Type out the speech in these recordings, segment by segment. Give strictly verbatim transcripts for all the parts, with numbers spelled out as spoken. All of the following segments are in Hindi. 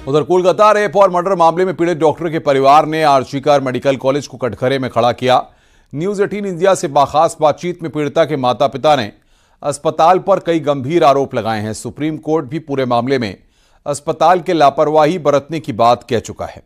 उधर कोलकाता रेप और मर्डर मामले में पीड़ित डॉक्टर के परिवार ने आरजीकर मेडिकल कॉलेज को कटघरे में खड़ा किया। न्यूज अठारह इंडिया से बाखास बातचीत में पीड़िता के माता पिता ने अस्पताल पर कई गंभीर आरोप लगाए हैं। सुप्रीम कोर्ट भी पूरे मामले में अस्पताल के लापरवाही बरतने की बात कह चुका है।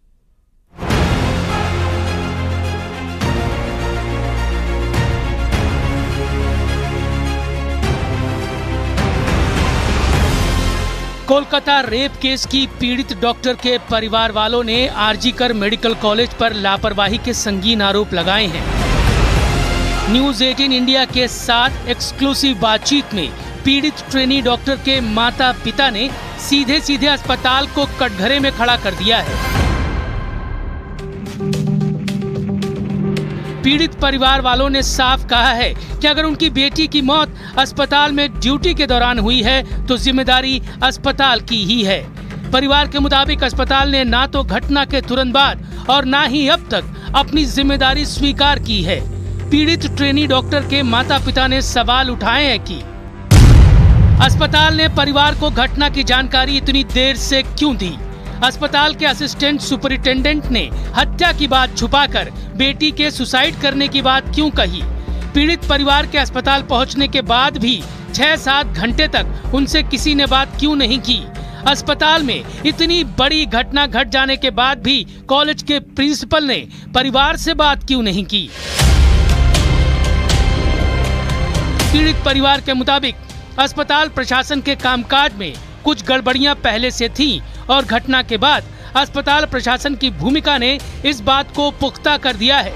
कोलकाता रेप केस की पीड़ित डॉक्टर के परिवार वालों ने आरजीकर मेडिकल कॉलेज पर लापरवाही के संगीन आरोप लगाए हैं। न्यूज अठारह इंडिया के साथ एक्सक्लूसिव बातचीत में पीड़ित ट्रेनी डॉक्टर के माता पिता ने सीधे सीधे अस्पताल को कटघरे में खड़ा कर दिया है। पीड़ित परिवार वालों ने साफ कहा है कि अगर उनकी बेटी की मौत अस्पताल में ड्यूटी के दौरान हुई है तो जिम्मेदारी अस्पताल की ही है। परिवार के मुताबिक अस्पताल ने ना तो घटना के तुरंत बाद और ना ही अब तक अपनी जिम्मेदारी स्वीकार की है। पीड़ित ट्रेनी डॉक्टर के माता पिता ने सवाल उठाए हैं कि अस्पताल ने परिवार को घटना की जानकारी इतनी देर से क्यों दी। अस्पताल के असिस्टेंट सुपरिटेंडेंट ने हत्या की बात छुपाकर बेटी के सुसाइड करने की बात क्यों कही। पीड़ित परिवार के अस्पताल पहुंचने के बाद भी छह सात घंटे तक उनसे किसी ने बात क्यों नहीं की। अस्पताल में इतनी बड़ी घटना घट जाने के बाद भी कॉलेज के प्रिंसिपल ने परिवार से बात क्यों नहीं की। पीड़ित परिवार के मुताबिक अस्पताल प्रशासन के कामकाज में कुछ गड़बड़ियां पहले से थीं और घटना के बाद अस्पताल प्रशासन की भूमिका ने इस बात को पुख्ता कर दिया है।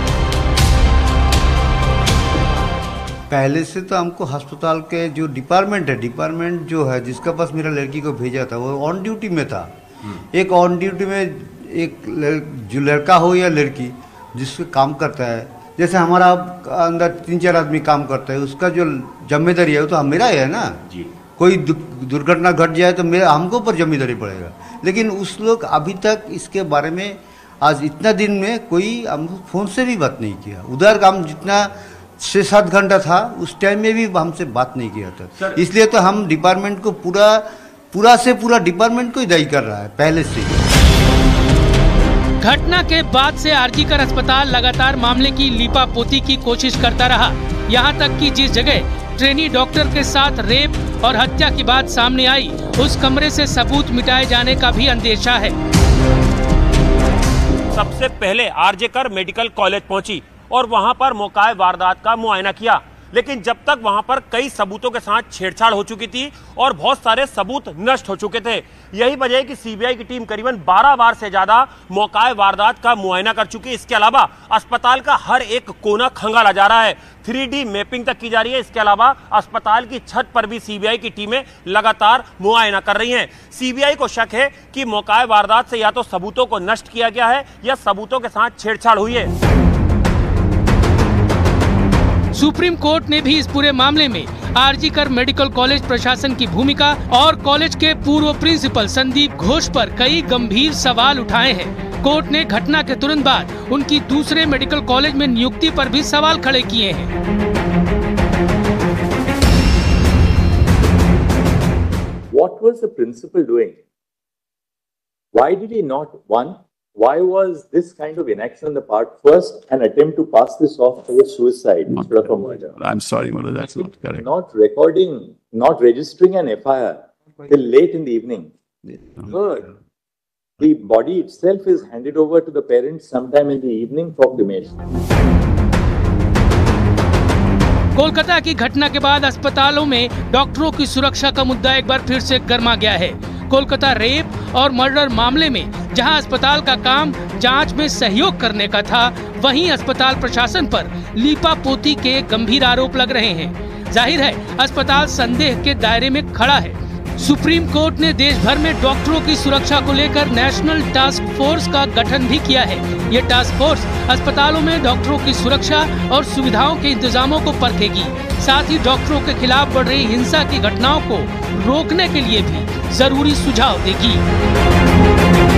पहले से तो हमको अस्पताल के जो डिपार्टमेंट है डिपार्टमेंट जो है जिसका पास मेरा लड़की को भेजा था वो ऑन ड्यूटी में था। एक ऑन ड्यूटी में एक लड़, जो लड़का हो या लड़की जिससे काम करता है, जैसे हमारा अंदर तीन चार आदमी काम करता है, उसका जो जिम्मेदारी है वो तो मेरा ही है ना जी। कोई दुर्घटना घट जाए तो मेरा हमको ऊपर जिम्मेदारी पड़ेगा। लेकिन उस लोग अभी तक इसके बारे में आज इतना दिन में कोई हम फोन से भी बात नहीं किया। उधर काम जितना छः सात घंटा था उस टाइम में भी हमसे बात नहीं किया था। इसलिए तो हम डिपार्टमेंट को पूरा पूरा से पूरा डिपार्टमेंट को ही दायी कर रहा है पहले से। घटना के बाद से आरजीकर अस्पताल लगातार मामले की लीपापोती की कोशिश करता रहा। यहाँ तक कि जिस जगह ट्रेनी डॉक्टर के साथ रेप और हत्या की बात सामने आई उस कमरे से सबूत मिटाए जाने का भी अंदेशा है। सबसे पहले आरजीकर मेडिकल कॉलेज पहुंची और वहां पर मौका वारदात का मुआयना किया, लेकिन जब तक वहां पर कई सबूतों के साथ छेड़छाड़ हो चुकी थी और बहुत सारे सबूत नष्ट हो चुके थे। यही वजह है कि सीबीआई की टीम करीबन बारह बार से ज्यादा मौका वारदात का मुआयना कर चुकी है। इसके अलावा अस्पताल का हर एक कोना खंगाला जा रहा है, थ्री डी मैपिंग तक की जा रही है। इसके अलावा अस्पताल की छत पर भी सीबीआई की टीमें लगातार मुआयना कर रही हैं। सीबीआई को शक है कि मौका वारदात से या तो सबूतों को नष्ट किया गया है या सबूतों के साथ छेड़छाड़ हुई है। सुप्रीम कोर्ट ने भी इस पूरे मामले में आरजीकर मेडिकल कॉलेज प्रशासन की भूमिका और कॉलेज के पूर्व प्रिंसिपल संदीप घोष पर कई गंभीर सवाल उठाए हैं। कोर्ट ने घटना के तुरंत बाद उनकी दूसरे मेडिकल कॉलेज में नियुक्ति पर भी सवाल खड़े किए हैं। What was the principal doing? Why did he not, one, why was this kind of inaction on the part, first an attempt to pass this off as a suicide instead of a murder? I'm sorry, Mother, that's not correct. Not recording, not registering an F I R till late in the evening. Third, the body itself is handed over to the parents sometime in the evening for cremation. Kolkata की घटना के बाद अस्पतालों में डॉक्टरों की सुरक्षा का मुद्दा एक बार फिर से गर्मा गया है। कोलकाता रेप और मर्डर मामले में जहां अस्पताल का काम जांच में सहयोग करने का था, वहीं अस्पताल प्रशासन पर लीपापोती के गंभीर आरोप लग रहे हैं। जाहिर है अस्पताल संदेह के दायरे में खड़ा है। सुप्रीम कोर्ट ने देश भर में डॉक्टरों की सुरक्षा को लेकर नेशनल टास्क फोर्स का गठन भी किया है। ये टास्क फोर्स अस्पतालों में डॉक्टरों की सुरक्षा और सुविधाओं के इंतजामों को परखेगी, साथ ही डॉक्टरों के खिलाफ बढ़ रही हिंसा की घटनाओं को रोकने के लिए भी जरूरी सुझाव देगी।